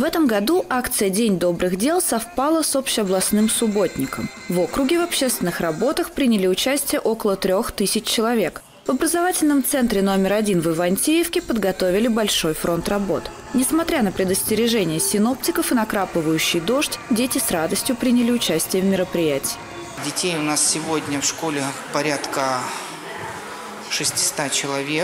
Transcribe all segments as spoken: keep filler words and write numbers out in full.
В этом году акция «День добрых дел» совпала с общеобластным субботником. В округе в общественных работах приняли участие около трех тысяч человек. В образовательном центре номер один в Ивантеевке подготовили большой фронт работ. Несмотря на предостережения синоптиков и накрапывающий дождь, дети с радостью приняли участие в мероприятии. Детей у нас сегодня в школе порядка шестисот человек.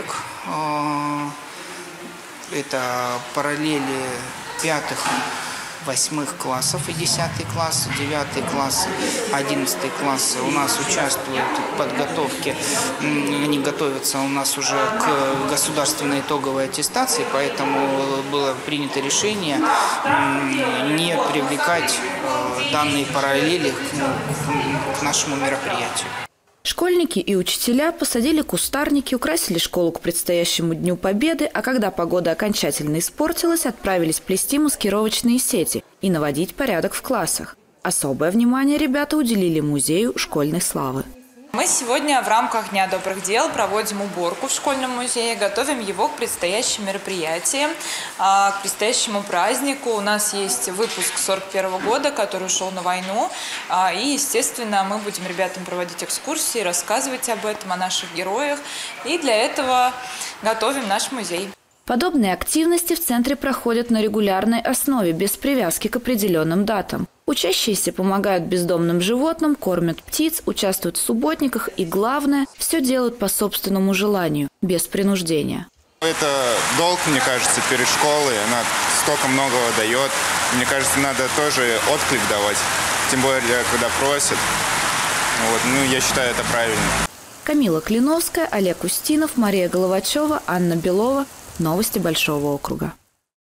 Это параллели пятых, восьмых классов и десятый класс, девятый класс, одиннадцатый класс у нас участвуют в подготовке. Они готовятся у нас уже к государственной итоговой аттестации, поэтому было принято решение не привлекать данные параллели к нашему мероприятию. Школьники и учителя посадили кустарники, украсили школу к предстоящему Дню Победы, а когда погода окончательно испортилась, отправились плести маскировочные сети и наводить порядок в классах. Особое внимание ребята уделили музею школьной славы. Мы сегодня в рамках Дня добрых дел проводим уборку в школьном музее, готовим его к предстоящим мероприятиям, к предстоящему празднику. У нас есть выпуск сорок первого года, который ушел на войну. И, естественно, мы будем ребятам проводить экскурсии, рассказывать об этом, о наших героях. И для этого готовим наш музей. Подобные активности в центре проходят на регулярной основе, без привязки к определенным датам. Учащиеся помогают бездомным животным, кормят птиц, участвуют в субботниках и, главное, все делают по собственному желанию, без принуждения. Это долг, мне кажется, перед школой. Она столько многого дает. Мне кажется, надо тоже отклик давать, тем более, когда просят. Вот, ну, я считаю, это правильно. Камила Клиновская, Олег Устинов, Мария Головачева, Анна Белова. Новости Большого округа.